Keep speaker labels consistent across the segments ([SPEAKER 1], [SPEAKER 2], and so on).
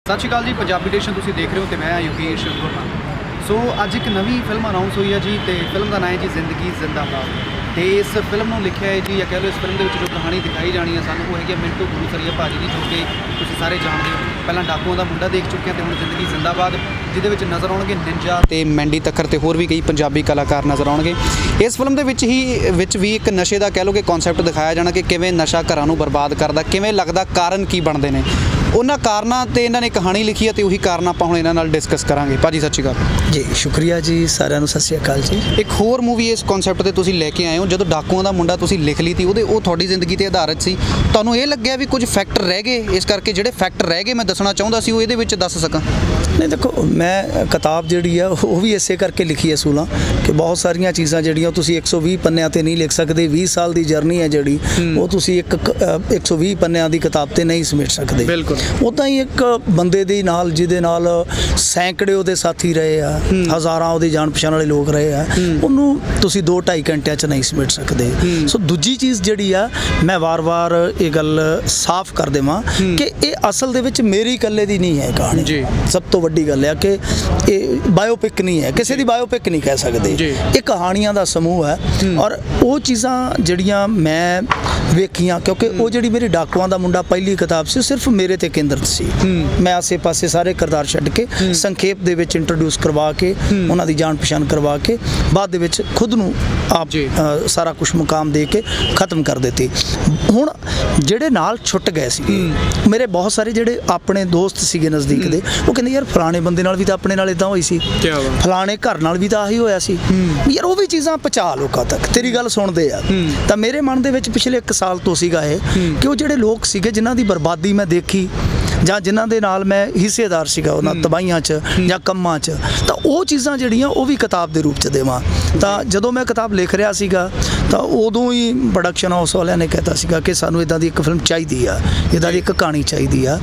[SPEAKER 1] सत श्री अकाल जी, पंजाबी एडिशन तुसीं देख रहे हो तो मैं योगेश गुरना। सो अज एक नवी फिल्म अनाउंस हुई है जी, तो फिल्म का नाम है जी जिंदगी जिंदाबाद। तो इस फिल्म को लिखा है जी, या कह लो इस फिल्म के जो कहानी दिखाई जानी है सानू वो है मिंटू गुरसरिया भाजी की, जो कि तुसीं सारे जानते हो। पहला डाकुओं का मुंडा देख चुके हैं, तो हुण जिंदगी जिंदाबाद जिहदे विच नज़र आउणगे निंजा ते मैंडी तक्कर ते होर भी कई पंजाबी कलाकार नज़र आउणगे। इस फिल्म दे विच भी एक नशे का कह लो कि कॉन्सैप्ट दिखाया जाना कि किवें नशा घरां नूं बर्बाद करदा, किवें लगदा, कारण की बनते हैं। उन्होंने कारणों ते इन्हों ने कहानी लिखी है, तो उही कारण आप हुण इन्हां नाल डिस्कस करांगे। भाजी सत श्री अकाल
[SPEAKER 2] जी। शुक्रिया जी, सारिਆਂ ਨੂੰ सत श्री अकाल जी।
[SPEAKER 1] एक होर मूवी इस कॉन्सैप्ट ते तुसीं लैके आए हो, जदों डाकुओं का मुंडा तुसीं लिख ली थी वो तुहाडी जिंदगी ते आधारित सी, तुहानूं ये लग्गिया भी कुछ फैक्ट रह गए, इस करके जिहड़े फैक्ट रह गए मैं दसना चाहुंदा सी, वो इहदे विच दस सकां।
[SPEAKER 2] नहीं देखो, मैं किताब जिहड़ी है वो भी इसे करके लिखी है सूलां कि बहुत सारिया चीज़ां जिहड़ियां तुसीं 120 पन्नियां ते नहीं लिख सकते। 20 साल की जर्नी है जिहड़ी वो तुसीं एक 120 पन्नियां की किताब ते नहीं समेट सकते।
[SPEAKER 1] बिल्कुल
[SPEAKER 2] उदां ही एक बंदे दे नाल जिहदे नाल सैकड़े उहदे साथी रहे आ, हज़ारां उहदी जान पछाण वाले लोग रहे आ, उहनूं तुसीं 2-2.5 घंटिਆਂ 'ਚ नहीं समेट सकते। सो दूजी चीज़ जिहड़ी आ, मैं वार-वार ये गल साफ कर देवां कि ये असल दे विच मेरी इकल्ले दी नहीं है कहानी जी। सब तो वड्डी गल है कि ये बायोपिक नहीं है, किसी दी बायोपिक नहीं कह सकते। ये कहानियां दा समूह है और वो चीज़ां जिहड़ियां मैं वेखियां, क्योंकि वो जिहड़ी मेरी डाकुआं दा मुंडा पहली किताब सी सिर्फ मेरे ते केंद्रित सी। मैं आसे पासे सारे किरदार छड्ड के संखेप दे विच इंट्रोड्यूस करवा के उन्हां दी जान पछाण करवा के बाद दे विच खुद नूं आप सारा कुछ मुकाम दे के ख़त्म कर दित्ती। हुण जिहड़े नाल छुट गए सी मेरे बहुत सारे जिहड़े अपने दोस्त सीगे नज़दीक दे, वो कहंदे यार फलाने बंदे नाल भी तां अपने नाल इदां होई सी, फलाने घर नाल भी तां आही होया सी यार, वो भी चीज़ां पहुँचा लोकां तक तेरी गल सुणदे आ। तां मेरे मन दे विच पिछले 1 साल तो सीगा ये कि वो जिहड़े लोग सीगे जिन्हां दी बर्बादी मैं देखी ਜਾਂ ਜਿਨ੍ਹਾਂ ਦੇ ਨਾਲ ਮੈਂ ਹਿੱਸੇਦਾਰ ਸੀਗਾ ਉਹਨਾਂ ਤਬਾਹੀਆਂ 'ਚ ਜਾਂ ਕੰਮਾਂ 'ਚ, ਤਾਂ ਉਹ ਚੀਜ਼ਾਂ ਜਿਹੜੀਆਂ ਉਹ ਵੀ ਕਿਤਾਬ ਦੇ ਰੂਪ 'ਚ ਦੇਵਾਂ। ਤਾਂ ਜਦੋਂ ਮੈਂ ਕਿਤਾਬ ਲਿਖ ਰਿਹਾ ਸੀਗਾ ਤਾਂ ਉਦੋਂ ਹੀ ਪ੍ਰੋਡਕਸ਼ਨ ਹਾਊਸ ਵਾਲਿਆਂ ਨੇ ਕਹਿਤਾ ਸੀਗਾ ਕਿ ਸਾਨੂੰ ਇੱਦਾਂ ਦੀ ਇੱਕ ਫਿਲਮ ਚਾਹੀਦੀ ਆ, ਇੱਦਾਂ ਦੀ ਇੱਕ ਕਹਾਣੀ ਚਾਹੀਦੀ ਆ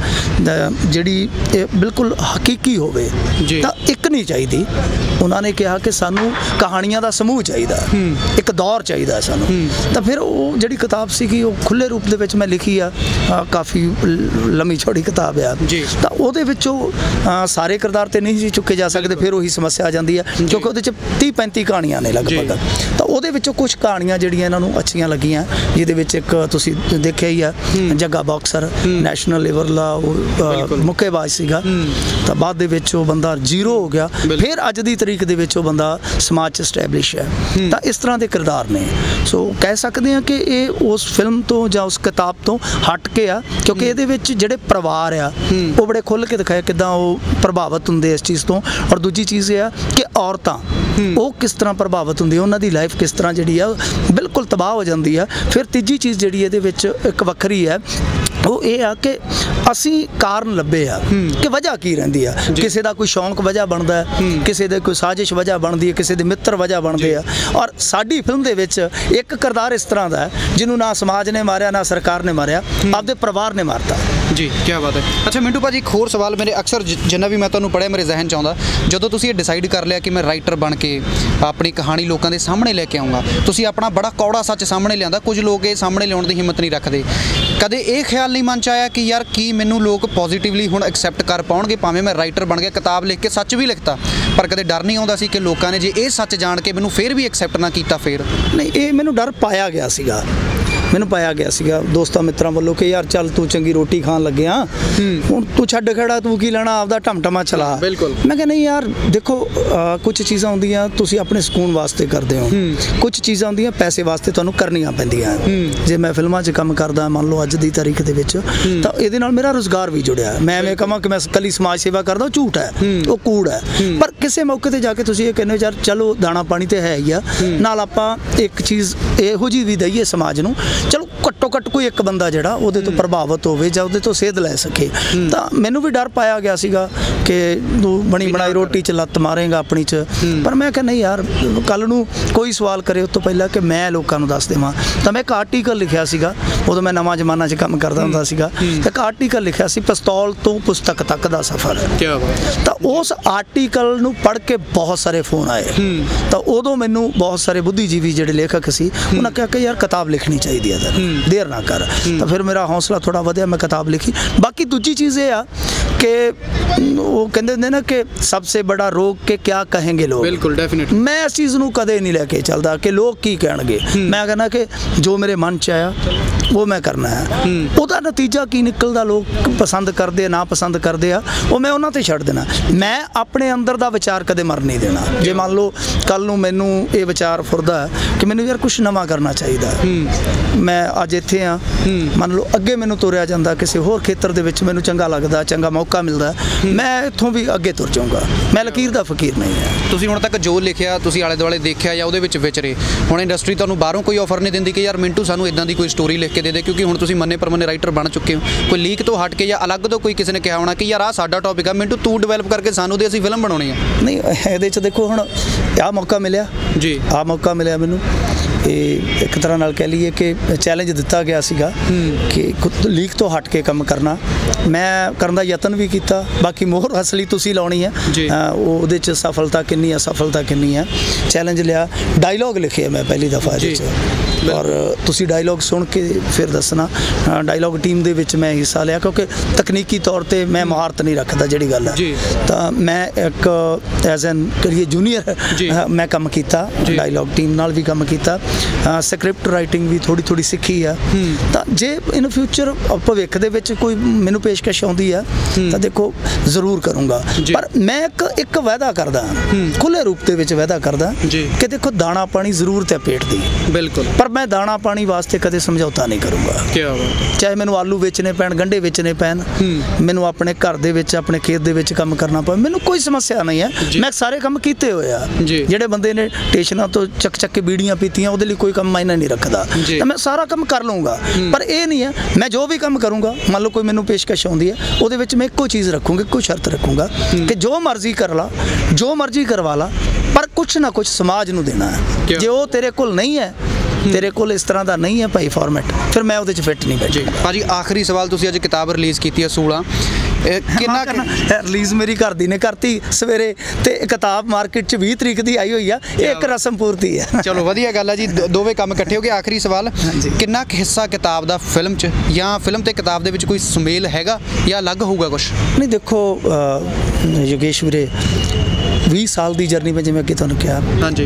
[SPEAKER 2] ਜਿਹੜੀ ਬਿਲਕੁਲ ਹਕੀਕੀ ਹੋਵੇ। ਤਾਂ ਇੱਕ ਨਹੀਂ ਚਾਹੀਦੀ, ਉਹਨਾਂ ਨੇ ਕਿਹਾ ਕਿ ਸਾਨੂੰ ਕਹਾਣੀਆਂ ਦਾ ਸਮੂਹ ਚਾਹੀਦਾ, ਇੱਕ ਦੌਰ ਚਾਹੀਦਾ ਸਾਨੂੰ। ਤਾਂ ਫਿਰ ਉਹ ਜਿਹੜੀ ਕਿਤਾਬ ਸੀਗੀ ਉਹ ਖੁੱਲ੍ਹੇ ਰੂਪ ਦੇ ਵਿੱਚ ਮੈਂ ਲਿਖੀ ਆ, ਕਾਫੀ ਲੰਮੀ ਚੌੜੀ ਕਿਤਾਬ ਆ। ਤਾਂ ਉਹਦੇ ਵਿੱਚੋਂ ਸਾਰੇ ਕਿਰਦਾਰ ਤੇ ਨਹੀਂ ਸੀ ਚੁੱਕੇ ਜਾ ਸਕਦੇ, ਫਿਰ ਉਹੀ ਸਮੱਸਿਆ ਆ ਜਾਂਦੀ ਹੈ ਕਿਉਂਕਿ ਉਹਦੇ 'ਚ 30-35 ਕਹਾਣੀਆਂ ਨੇ ਲਗਭਗ। ਤਾਂ ਉਹਦੇ ਵਿੱਚੋਂ ਕੁਝ ਕਹਾਣੀਆਂ ਜਿਹੜੀਆਂ ਇਹਨਾਂ ਨੂੰ ਅੱਛੀਆਂ ਲੱਗੀਆਂ, ਜਿਹਦੇ ਵਿੱਚ ਇੱਕ ਤੁਸੀਂ ਦੇਖਿਆ ਹੀ ਆ ਜੱਗਾ ਬਾਕਸਰ ਨੈਸ਼ਨਲ ਲੈਵਲ ਦਾ ਮੁੱਕੇਬਾਜ਼ ਸੀਗਾ, ਤਾਂ ਬਾਅਦ ਦੇ ਵਿੱਚ ਉਹ ਬੰਦਾ ਜ਼ੀਰੋ ਹੋ ਗਿਆ, ਫਿਰ ਅੱਜ ਦੀ ਤਰੀਕ ਦੇ ਵਿੱਚ ਉਹ ਬੰਦਾ ਸਮਾਜ 'ਚ ਸਟੈਬਲਿਸ਼ ਹੈ। ਤਾਂ ਇਸ ਤਰ੍ਹਾਂ ਦੇ ਕਿਰਦਾਰ ਨੇ। ਸੋ ਕਹਿ ਸਕਦੇ ਹਾਂ ਕਿ ਇਹ ਉਸ ਫਿਲਮ ਤੋਂ ਜਾਂ ਉਸ ਕਿਤਾਬ ਤੋਂ ਹਟ ਕੇ ਆ, ਕਿਉਂਕਿ ਇਹਦੇ ਵਿੱਚ ਜਿਹੜੇ ਪਰਿਵਾਰ ਆ ਉਹ ਬੜੇ ਖੁੱਲ੍ਹ ਕੇ ਦਿਖਾਇਆ ਕਿੱਦਾਂ ਉਹ ਪ੍ਰਭਾਵਿਤ ਹੁੰਦੇ ਇਸ ਚੀਜ਼ ਤੋਂ। ਔਰ ਦੂਜੀ ਚੀਜ਼ ਇਹ ਆ ਕਿ ਔਰਤਾਂ ਉਹ ਕਿਸ ਤਰ੍ਹਾਂ ਪ੍ਰਭਾਵਿਤ ਹੁੰਦੀ, ਉਹਨਾਂ ਦੀ ਲਾਈਫ ਕਿਸ ਤਰ੍ਹਾਂ ਜਿਹੜੀ ਆ ਬਿਲਕੁਲ ਤਬਾਹ ਹੋ ਜਾਂਦੀ ਆ। ਫਿਰ ਤੀਜੀ ਚੀਜ਼ ਜਿਹੜੀ ਇਹਦੇ ਵਿੱਚ ਇੱਕ ਵੱਖਰੀ ਹੈ ਉਹ ਇਹ ਆ ਕਿ ਅਸੀਂ ਕਾਰਨ ਲੱਭੇ ਆ ਕਿ ਵਜ੍ਹਾ ਕੀ ਰਹਿੰਦੀ ਆ। ਕਿਸੇ ਦਾ ਕੋਈ ਸ਼ੌਂਕ ਵਜ੍ਹਾ ਬਣਦਾ ਹੈ, ਕਿਸੇ ਦੇ ਕੋਈ ਸਾਜ਼ਿਸ਼ ਵਜ੍ਹਾ ਬਣਦੀ ਹੈ, ਕਿਸੇ ਦੇ ਮਿੱਤਰ ਵਜ੍ਹਾ ਬਣਦੇ ਆ। ਔਰ ਸਾਡੀ ਫਿਲਮ ਦੇ ਵਿੱਚ ਇੱਕ ਕਿਰਦਾਰ ਇਸ ਤਰ੍ਹਾਂ ਦਾ ਹੈ ਜਿਹਨੂੰ ਨਾ ਸਮਾਜ ਨੇ ਮਾਰਿਆ ਨਾ ਸਰਕਾਰ ਨੇ ਮਾਰਿਆ, ਆਪਦੇ ਪਰਿਵਾਰ ਨੇ ਮਾਰਤਾ
[SPEAKER 1] ਜੀ। ਕੀ ਬਾਤ ਹੈ। ਅੱਛਾ ਮਿੰਟੂ ਭਾਜੀ, ਇੱਕ ਹੋਰ ਸਵਾਲ ਮੇਰੇ ਅਕਸਰ ਜਿੰਨਾ ਵੀ ਮੈਂ ਤੁਹਾਨੂੰ ਪੜ੍ਹਿਆ ਮੇਰੇ ਜ਼ਿਹਨ 'ਚ ਆਉਂਦਾ, ਜਦੋਂ ਤੁਸੀਂ ਇਹ ਡਿਸਾਈਡ ਕਰ ਲਿਆ ਕਿ ਮੈਂ ਰਾਈਟਰ ਬਣ ਕੇ ਆਪਣੀ ਕਹਾਣੀ ਲੋਕਾਂ ਦੇ ਸਾਹਮਣੇ ਲੈ ਕੇ ਆਊਂਗਾ, ਤੁਸੀਂ ਆਪਣਾ ਬੜਾ ਕੌੜਾ ਸੱਚ ਸਾਹਮਣੇ ਲਿਆਂਦਾ। ਕੁਝ ਲੋਕ ਇਹ ਸਾਹਮਣੇ ਲਿਆਉਣ ਦੀ ਹਿੰਮਤ ਨਹੀਂ ਰੱਖਦੇ। ਕਦੇ ਇਹ ਖਿਆਲ ਨਹੀਂ ਮਨ 'ਚ ਆਇਆ ਕਿ ਯਾਰ ਕੀ ਮੈਨੂੰ ਲੋਕ ਪੋਜ਼ੀਟਿਵਲੀ ਹੁਣ ਐਕਸੈਪਟ ਕਰ ਪਾਉਣਗੇ, ਭਾਵੇਂ ਮੈਂ ਰਾਈਟਰ ਬਣ ਗਿਆ, ਕਿਤਾਬ ਲਿਖ ਕੇ ਸੱਚ ਵੀ ਲਿਖਤਾ, ਪਰ ਕਦੇ ਡਰ ਨਹੀਂ ਆਉਂਦਾ ਸੀ ਕਿ ਲੋਕਾਂ ਨੇ ਜੇ ਇਹ ਸੱਚ ਜਾਣ ਕੇ ਮੈਨੂੰ ਫਿਰ ਵੀ ਐਕਸੈਪਟ ਨਾ ਕੀਤਾ? ਫਿਰ
[SPEAKER 2] ਨਹੀਂ, ਇਹ ਮੈਨੂੰ ਡਰ ਪਾਇਆ ਗਿਆ ਸੀਗਾ, ਮੈਨੂੰ ਪਾਇਆ ਗਿਆ ਸੀਗਾ ਦੋਸਤਾਂ ਮਿੱਤਰਾਂ ਵੱਲੋਂ ਕਿ ਯਾਰ ਚੱਲ ਤੂੰ ਚੰਗੀ ਰੋਟੀ ਖਾਣ ਲੱਗਿਆ, ਹੁਣ ਤੂੰ ਛੱਡ ਖੜਾ, ਤੂੰ ਕੀ ਲੈਣਾ, ਆਪਦਾ ਟਮਟਮਾ ਚਲਾ। ਬਿਲਕੁਲ। ਮੈਂ ਕਿਹਾ ਨਹੀਂ ਯਾਰ ਦੇਖੋ, ਕੁਝ ਚੀਜ਼ਾਂ ਹੁੰਦੀਆਂ ਤੁਸੀਂ ਆਪਣੇ ਸਕੂਨ ਵਾਸਤੇ ਕਰਦੇ ਹੋ, ਕੁਝ ਚੀਜ਼ਾਂ ਹੁੰਦੀਆਂ ਪੈਸੇ ਵਾਸਤੇ ਤੁਹਾਨੂੰ ਕਰਨੀਆਂ ਪੈਂਦੀਆਂ। ਜੇ ਮੈਂ ਫਿਲਮਾਂ 'ਚ ਕੰਮ ਕਰਦਾ ਮੰਨ ਲਓ ਅੱਜ ਦੀ ਤਾਰੀਖ ਦੇ ਵਿੱਚ, ਤਾਂ ਇਹਦੇ ਨਾਲ ਮੇਰਾ ਰੁਜ਼ਗਾਰ ਵੀ ਜੁੜਿਆ। ਮੈਂ ਐਵੇਂ ਕਹਾਂ ਕਿ ਮੈਂ ਇਕੱਲੀ ਸਮਾਜ ਸੇਵਾ ਕਰਦਾ, ਉਹ ਝੂਠ ਹੈ, ਉਹ ਕੂੜ ਹੈ। ਪਰ ਕਿਸੇ ਮੌਕੇ 'ਤੇ ਜਾ ਕੇ ਤੁਸੀਂ ਇਹ ਕਹਿੰਦੇ ਹੋ ਯਾਰ ਚਲੋ ਦਾਣਾ ਪਾਣੀ ਤਾਂ ਹੈ ਹੀ ਆ, ਨਾਲ ਆਪਾਂ ਇੱਕ ਚੀਜ਼ ਇਹੋ ਜਿਹੀ ਵੀ ਦਈਏ ਸਮਾਜ ਨੂੰ, ਚਲੋ ਘੱਟੋ ਘੱਟ ਕੋਈ ਇੱਕ ਬੰਦਾ ਜਿਹੜਾ ਉਹਦੇ ਤੋਂ ਪ੍ਰਭਾਵਿਤ ਹੋਵੇ ਜਾਂ ਉਹਦੇ ਤੋਂ ਸੇਧ ਲੈ ਸਕੇ। ਤਾਂ ਮੈਨੂੰ ਵੀ ਡਰ ਪਾਇਆ ਗਿਆ ਸੀਗਾ ਕਿ ਤੂੰ ਬਣੀ ਬਣਾਈ ਰੋਟੀ 'ਚ ਲੱਤ ਮਾਰੇਗਾ ਆਪਣੀ 'ਚ, ਪਰ ਮੈਂ ਕਿਹਾ ਨਹੀਂ ਯਾਰ, ਕੱਲ੍ਹ ਨੂੰ ਕੋਈ ਸਵਾਲ ਕਰੇ ਉਸ ਤੋਂ ਪਹਿਲਾਂ ਕਿ ਮੈਂ ਲੋਕਾਂ ਨੂੰ ਦੱਸ ਦੇਵਾਂ। ਤਾਂ ਮੈਂ ਇੱਕ ਆਰਟੀਕਲ ਲਿਖਿਆ ਸੀਗਾ, ਉਦੋਂ ਮੈਂ ਨਵਾਂ ਜ਼ਮਾਨਾ 'ਚ ਕੰਮ ਕਰਦਾ ਹੁੰਦਾ ਸੀਗਾ, ਇੱਕ ਆਰਟੀਕਲ ਲਿਖਿਆ ਸੀ ਪਿਸਤੌਲ ਤੋਂ ਪੁਸਤਕ ਤੱਕ ਦਾ ਸਫ਼ਰ। ਤਾਂ ਉਸ ਆਰਟੀਕਲ ਨੂੰ ਪੜ੍ਹ ਕੇ ਬਹੁਤ ਸਾਰੇ ਫੋਨ ਆਏ। ਤਾਂ ਉਦੋਂ ਮੈਨੂੰ ਬਹੁਤ ਸਾਰੇ ਬੁੱਧੀਜੀਵੀ ਜਿਹੜੇ ਲੇਖਕ ਸੀ ਉਹਨਾਂ ਕਿਹਾ ਕਿ ਯਾਰ ਕਿਤਾਬ ਲਿਖਣੀ ਚਾਹੀਦੀ ਹੈ, ਦੇਰ ਨਾ ਕਰ। ਤਾਂ ਫਿਰ ਮੇਰਾ ਹੌਸਲਾ ਥੋੜਾ ਵਧਿਆ, ਮੈਂ ਕਿਤਾਬ ਲਿਖੀ। ਬਾਕੀ ਦੂਜੀ ਚੀਜ਼ ਇਹ ਆ कि वो कहते होंगे ना कि सबसे बड़ा रोग के क्या कहेंगे लोग।
[SPEAKER 1] बिल्कुल डेफिनेटली।
[SPEAKER 2] मैं इस चीज़ ਨੂੰ कदे नहीं लैके चलता कि लोग की कहणगे। मैं कहना कि जो मेरे मन च आया वो मैं करना है। ਉਹਦਾ ਨਤੀਜਾ ਕੀ ਨਿਕਲਦਾ ਲੋਕ ਪਸੰਦ ਕਰਦੇ ਨਾ ਪਸੰਦ ਕਰਦੇ ਆ ਉਹ ਮੈਂ ਉਹਨਾਂ ਤੇ ਛੱਡ ਦੇਣਾ। ਮੈਂ ਆਪਣੇ ਅੰਦਰ ਦਾ ਵਿਚਾਰ ਕਦੇ ਮਰ ਨਹੀਂ ਦੇਣਾ। ਜੇ ਮੰਨ ਲਓ ਕੱਲ ਨੂੰ ਮੈਨੂੰ ਇਹ ਵਿਚਾਰ ਫੁਰਦਾ ਕਿ ਮੈਨੂੰ ਯਾਰ ਕੁਝ ਨਵਾਂ ਕਰਨਾ ਚਾਹੀਦਾ, ਮੈਂ ਅੱਜ ਇੱਥੇ ਆ, ਮੰਨ ਲਓ ਅੱਗੇ ਮੈਨੂੰ ਤੁਰਿਆ ਜਾਂਦਾ ਕਿਸੇ ਹੋਰ ਖੇਤਰ ਦੇ ਵਿੱਚ ਮੈਨੂੰ ਚੰਗਾ ਲੱਗਦਾ, ਚੰਗਾ ਮੌਕਾ ਮਿਲਦਾ, ਮੈਂ ਇੱਥੋਂ ਵੀ ਅੱਗੇ ਤੁਰ ਜਾਊਂਗਾ। ਮੈਂ ਲਕੀਰ ਦਾ ਫਕੀਰ ਨਹੀਂ ਹੈ।
[SPEAKER 1] ਤੁਸੀਂ ਹੁਣ ਤੱਕ ਜੋ ਲਿਖਿਆ, ਤੁਸੀਂ ਆਲੇ ਦੁਆਲੇ ਦੇਖਿਆ ਜਾਂ ਉਹਦੇ ਵਿੱਚ ਵਿਚਰੇ, ਹੁਣ ਇੰਡਸਟਰੀ ਤੁਹਾਨੂੰ ਬਾਹਰੋਂ ਕੋਈ ਆਫਰ ਨਹੀਂ ਦਿੰਦੀ ਕਿ ਯਾਰ ਮਿੰਟੂ ਸਾਨੂੰ ਇਦਾਂ ਦੀ ਕੋਈ ਸਟੋਰੀ ਲਿਖ ਕੇ ਦੇ ਦੇ, ਕਿਉਂਕਿ ਹੁਣ ਤੁਸੀਂ ਮੰਨੇ ਪਰਮੰਨੇ ਰਾਈਟਰ ਬਣ ਚੁੱਕੇ ਹੋ। ਕੋਈ ਲੀਕ ਤੋਂ ਹਟ ਕੇ ਜਾਂ ਅਲੱਗ ਤੋਂ ਕੋਈ ਕਿਸੇ ਨੇ ਕਿਹਾ ਹੋਣਾ ਕਿ ਯਾਰ ਆਹ ਸਾਡਾ ਟੌਪਿਕ ਆ ਮਿੰਟੂ ਤੂੰ ਡਿਵੈਲਪ ਕਰਕੇ ਸਾਨੂੰ ਦੇ, ਅਸੀਂ ਫਿਲਮ ਬਣਾਉਣੀ ਆ।
[SPEAKER 2] ਨਹੀਂ ਇਹਦੇ 'ਚ ਦੇਖੋ ਹੁਣ ਆਹ ਮੌਕਾ ਮਿਲਿਆ ਜੀ, ਆਹ ਮੌਕਾ ਮਿਲਿਆ ਮੈਨੂੰ। ਇਹ ਇੱਕ ਤਰ੍ਹਾਂ ਨਾਲ ਕਹਿ ਲਈਏ ਕਿ ਚੈਲੰਜ ਦਿੱਤਾ ਗਿਆ ਸੀਗਾ ਕਿ ਲੀਕ ਤੋਂ ਹਟ ਕੇ ਕੰਮ ਕਰਨਾ। ਮੈਂ ਕਰਨ ਦਾ ਯਤਨ ਵੀ ਕੀਤਾ, ਬਾਕੀ ਮੋਹਰ ਅਸਲੀ ਤੁਸੀਂ ਲਾਉਣੀ ਹੈ। ਉਹਦੇ 'ਚ ਸਫਲਤਾ ਕਿੰਨੀ ਹੈ, ਸਫਲਤਾ ਕਿੰਨੀ ਹੈ, ਚੈਲੰਜ ਲਿਆ। ਡਾਇਲੋਗ ਲਿਖੇ ਮੈਂ ਪਹਿਲੀ ਦਫਾ ਇਹਦੇ 'ਚ, ਔਰ ਤੁਸੀਂ ਡਾਇਲੋਗ ਸੁਣ ਕੇ ਫਿਰ ਦੱਸਣਾ। ਡਾਇਲੋਗ ਟੀਮ ਦੇ ਵਿੱਚ ਮੈਂ ਹਿੱਸਾ ਲਿਆ ਕਿਉਂਕਿ ਤਕਨੀਕੀ ਤੌਰ ਤੇ ਮੈਂ ਮਹਾਰਤ ਨਹੀਂ ਰੱਖਦਾ ਜਿਹੜੀ ਗੱਲ ਹੈ, ਤਾਂ ਮੈਂ ਇੱਕ ਐਜ਼ ਐਨ ਕਰੀਏ ਜੂਨੀਅਰ ਮੈਂ ਕੰਮ ਕੀਤਾ, ਡਾਇਲੋਗ ਟੀਮ ਨਾਲ ਵੀ ਕੰਮ ਕੀਤਾ, ਸਕ੍ਰਿਪਟ ਰਾਈਟਿੰਗ ਵੀ ਥੋੜੀ ਸਿੱਖੀ ਆ। ਤਾਂ ਜੇ ਇਨ ਫਿਊਚਰ ਭਵਿੱਖ ਦੇ ਵਿੱਚ ਕੋਈ ਮੈਨੂੰ ਪੇਸ਼ਕਸ਼ ਆਉਂਦੀ ਆ ਤਾਂ ਦੇਖੋ ਜ਼ਰੂਰ ਕਰੂੰਗਾ। ਪਰ ਮੈਂ ਇੱਕ ਵਾਅਦਾ ਕਰਦਾ, ਖੁੱਲੇ ਰੂਪ ਦੇ ਵਿੱਚ ਵਾਅਦਾ ਕਰਦਾ ਕਿ ਦੇਖੋ ਦਾਣਾ ਪਾਣੀ ਜ਼ਰੂਰਤ ਹੈ ਪੇਟ ਦੀ, ਬਿਲਕੁਲ, ਪਰ ਮੈਂ ਦਾਣਾ ਪਾਣੀ ਵਾਸਤੇ ਕਦੇ ਸਮਝੌਤਾ ਨਹੀਂ ਕਰੂੰਗਾ। ਚਾਹੇ ਮੈਨੂੰ ਆਲੂ ਵੇਚਣੇ ਪੈਣ, ਗੰਢੇ ਵੇਚਣੇ ਪੈਣ, ਮੈਨੂੰ ਆਪਣੇ ਘਰ ਦੇ ਵਿੱਚ ਆਪਣੇ ਖੇਤ ਦੇ ਵਿੱਚ ਕੰਮ ਕਰਨਾ ਪਵੇ, ਮੈਨੂੰ ਕੋਈ ਸਮੱਸਿਆ ਨਹੀਂ ਹੈ। ਮੈਂ ਸਾਰੇ ਕੰਮ ਕੀਤੇ ਹੋਏ ਆ। ਜਿਹੜੇ ਬੰਦੇ ਨੇ ਸਟੇਸ਼ਨਾਂ ਤੋਂ ਚੱਕ ਕੇ ਬੀੜੀਆਂ ਪੀਤੀਆਂ ਉਹਦੇ ਲਈ ਕੋਈ ਕੰਮ ਮਾਇਨਾ ਨਹੀਂ ਰੱਖਦਾ, ਤਾਂ ਮੈਂ ਸਾਰਾ ਕੰਮ ਕਰ ਲਊਂਗਾ। ਪਰ ਇਹ ਨਹੀਂ ਹੈ ਮੈਂ ਜੋ ਵੀ ਕੰਮ ਕਰੂੰਗਾ, ਮੰਨ ਲਓ ਕੋਈ ਮੈਨੂੰ ਪੇਸ਼ਕਸ਼ ਆਉਂਦੀ ਹੈ, ਉਹਦੇ ਵਿੱਚ ਮੈਂ ਇੱਕੋ ਚੀਜ਼ ਰੱਖੂੰਗਾ, ਇੱਕੋ ਸ਼ਰਤ ਰੱਖੂੰਗਾ ਕਿ ਜੋ ਮਰਜ਼ੀ ਕਰ ਲਾ, ਜੋ ਮਰਜ਼ੀ ਕਰਵਾ ਲਾ, ਪਰ ਕੁਛ ਨਾ ਕੁਛ ਸਮਾਜ ਨੂੰ ਦੇਣਾ ਹੈ। ਜੇ ਉਹ ਤੇਰੇ ਕੋਲ ਨਹੀਂ ਹੈ, ਤੇਰੇ ਕੋਲ ਇਸ ਤਰ੍ਹਾਂ ਦਾ ਨਹੀਂ ਹੈ ਭਾਈ ਫਾਰਮੈਟ, ਫਿਰ ਮੈਂ ਉਹਦੇ 'ਚ ਫਿੱਟ ਨਹੀਂ ਬੈਠਾ।
[SPEAKER 1] ਭਾਜੀ ਆਖਰੀ ਸਵਾਲ, ਤੁਸੀਂ ਅੱਜ ਕਿਤਾਬ ਰਿਲੀਜ਼ ਕੀਤੀ ਹੈ 16, ਕਿੰਨਾ
[SPEAKER 2] ਰਿਲੀਜ਼ ਮੇਰੀ ਘਰ ਦੀ ਨੇ ਕਰਤੀ ਸਵੇਰੇ, ਤੇ ਕਿਤਾਬ ਮਾਰਕੀਟ 'ਚ 20 ਤਰੀਕ ਦੀ ਆਈ ਹੋਈ ਆ, ਇਹ ਇੱਕ ਰਸਮ ਪੂਰਤੀ ਹੈ।
[SPEAKER 1] ਚਲੋ ਵਧੀਆ ਗੱਲ ਹੈ ਜੀ, ਦੋਵੇਂ ਕੰਮ ਇਕੱਠੇ ਹੋ ਗਏ। ਆਖਰੀ ਸਵਾਲ, ਕਿੰਨਾ ਕੁ ਹਿੱਸਾ ਕਿਤਾਬ ਦਾ ਫਿਲਮ 'ਚ, ਜਾਂ ਫਿਲਮ ਤੇ ਕਿਤਾਬ ਦੇ ਵਿੱਚ ਕੋਈ ਸੁਮੇਲ ਹੈਗਾ ਜਾਂ ਅਲੱਗ ਹੋਊਗਾ ਕੁਛ?
[SPEAKER 2] ਨਹੀਂ ਦੇਖੋ ਯੋਗੇਸ਼ ਵੀਰੇ, 20 ਸਾਲ ਦੀ ਜਰਨੀ ਵਿੱਚ, ਜਿਵੇਂ ਅੱਗੇ ਤੁਹਾਨੂੰ ਕਿਹਾ,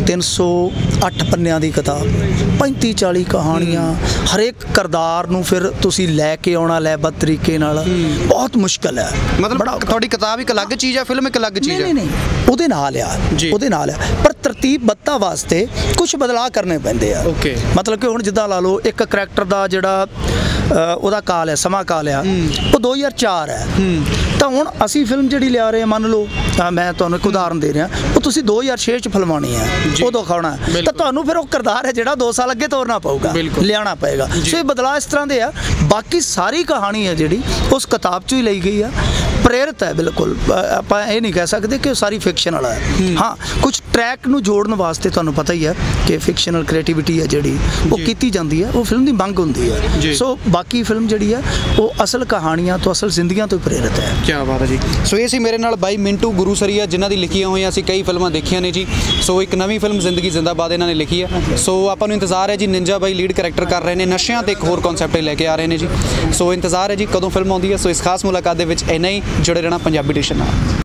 [SPEAKER 2] 308 ਪੰਨਿਆਂ ਦੀ ਕਿਤਾਬ, 35-40 ਕਹਾਣੀਆਂ, ਹਰੇਕ ਕਿਰਦਾਰ ਨੂੰ ਫਿਰ ਤੁਸੀਂ ਲੈ ਕੇ ਆਉਣਾ ਲੈਬਤ ਤਰੀਕੇ ਨਾਲ, ਬਹੁਤ ਮੁਸ਼ਕਲ ਹੈ।
[SPEAKER 1] ਮਤਲਬ ਤੁਹਾਡੀ ਕਿਤਾਬ ਇੱਕ ਅਲੱਗ ਚੀਜ਼ ਹੈ, ਫਿਲਮ ਇੱਕ ਅਲੱਗ ਚੀਜ਼ ਹੈ?
[SPEAKER 2] ਨਹੀਂ, ਉਹਦੇ ਨਾਲ ਆ, ਉਹਦੇ ਨਾਲ ਆ, ਪਰ ਤਰਤੀਬਬੱਧਤਾ ਵਾਸਤੇ ਕੁਝ ਬਦਲਾਅ ਕਰਨੇ ਪੈਂਦੇ ਆ। ਮਤਲਬ ਕਿ ਹੁਣ ਜਿੱਦਾਂ ਲਾ ਲਓ ਇੱਕ ਕਰੈਕਟਰ ਦਾ ਜਿਹੜਾ ਉਹਦਾ ਕਾਲ ਹੈ, ਸਮਾਂ ਕਾਲ ਆ, ਉਹ 2004 ਹੈ, ਤਾਂ ਹੁਣ ਅਸੀਂ ਫਿਲਮ ਜਿਹੜੀ ਲਿਆ ਰਹੇ ਹਾਂ, ਮੰਨ ਲਓ ਮੈਂ ਤੁਹਾਨੂੰ ਇੱਕ ਉਦਾਹਰਨ ਦੇ ਰਿਹਾ, ਉਹ ਤੁਸੀਂ 2006 'ਚ ਫਿਲਮਾਉਣੀ ਹੈ, ਉਦੋਂ ਖਾਣਾ, ਤਾਂ ਤੁਹਾਨੂੰ ਫਿਰ ਉਹ ਕਿਰਦਾਰ ਹੈ ਜਿਹੜਾ 2 ਸਾਲ ਅੱਗੇ ਤੋਰਨਾ ਪਊਗਾ, ਲਿਆਉਣਾ ਪਏਗਾ। ਸੋ ਇਹ ਬਦਲਾਅ ਇਸ ਤਰ੍ਹਾਂ ਦੇ ਆ। ਬਾਕੀ ਸਾਰੀ ਕਹਾਣੀ ਹੈ ਜਿਹੜੀ ਉਸ ਕਿਤਾਬ 'ਚੋਂ ਹੀ ਲਈ ਗਈ ਆ, ਪ੍ਰੇਰਿਤ ਹੈ ਬਿਲਕੁਲ। ਆਪਾਂ ਇਹ ਨਹੀਂ ਕਹਿ ਸਕਦੇ ਕਿ ਉਹ ਸਾਰੀ ਫਿਕਸ਼ਨਲ ਹੈ। ਹਾਂ, ਕੁਝ ਟਰੈਕ ਨੂੰ ਜੋੜਨ ਵਾਸਤੇ ਤੁਹਾਨੂੰ ਪਤਾ ਹੀ ਹੈ ਕਿ ਫਿਕਸ਼ਨਲ ਕ੍ਰੀਏਟੀਵਿਟੀ ਹੈ ਜਿਹੜੀ ਉਹ ਕੀਤੀ ਜਾਂਦੀ ਹੈ, ਉਹ ਫਿਲਮ ਦੀ ਮੰਗ ਹੁੰਦੀ ਹੈ। ਸੋ ਬਾਕੀ ਫਿਲਮ ਜਿਹੜੀ ਹੈ ਉਹ ਅਸਲ ਕਹਾਣੀਆਂ ਤੋਂ, ਅਸਲ ਜ਼ਿੰਦਗੀਆਂ ਤੋਂ ਪ੍ਰੇਰਿਤ ਹੈ।
[SPEAKER 1] ਕੀ ਬਾਤ ਹੈ ਜੀ। ਸੋ ਇਹ ਸੀ ਮੇਰੇ ਨਾਲ ਬਾਈ ਮਿੰਟੂ ਗੁਰੂਸਰੀਆ, ਜਿਨ੍ਹਾਂ ਦੀ ਲਿਖੀਆਂ ਹੋਈਆਂ ਅਸੀਂ ਕਈ ਫਿਲਮਾਂ ਦੇਖੀਆਂ ਨੇ ਜੀ। ਸੋ ਇੱਕ ਨਵੀਂ ਫਿਲਮ ਜ਼ਿੰਦਗੀ ਜ਼ਿੰਦਾਬਾਦ ਇਹਨਾਂ ਨੇ ਲਿਖੀ ਹੈ। ਸੋ ਆਪਾਂ ਨੂੰ ਇੰਤਜ਼ਾਰ ਹੈ ਜੀ, ਨਿੰਜਾ ਬਾਈ ਲੀਡ ਕਰੈਕਟਰ ਕਰ ਰਹੇ ਨੇ, ਨਸ਼ਿਆਂ ਤੇ ਇੱਕ ਹੋਰ ਕਨਸੈਪਟ ਲੈ ਕੇ ਆ ਰਹੇ ਨੇ ਜੀ। ਸੋ ਇੰਤਜ਼ਾਰ ਹੈ ਜੀ ਕਦੋਂ ਫਿਲਮ ਆਉਂਦੀ ਹੈ। ਸੋ ਇਸ ਖਾਸ ਮੁਲਾਕਾਤ ਦੇ ਵਿੱਚ ਇੰਨਾ ਹੀ, ਜੁੜੇ ਰਹਿਣਾ ਪੰਜਾਬੀ ਐਡੀਸ਼ਨ ਨਾਲ।